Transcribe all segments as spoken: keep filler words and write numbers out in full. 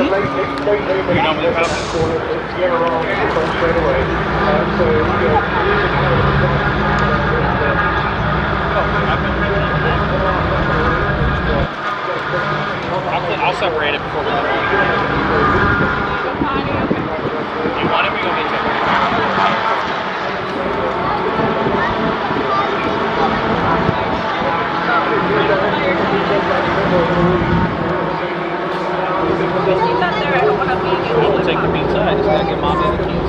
You know me about I'll, I'll separate it before we go. You want it? We go get it. I will take the pizza. I just gotta get Mommy the keys.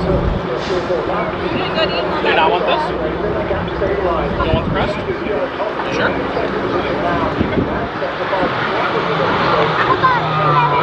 Do you not want this? You don't want the crust? Sure.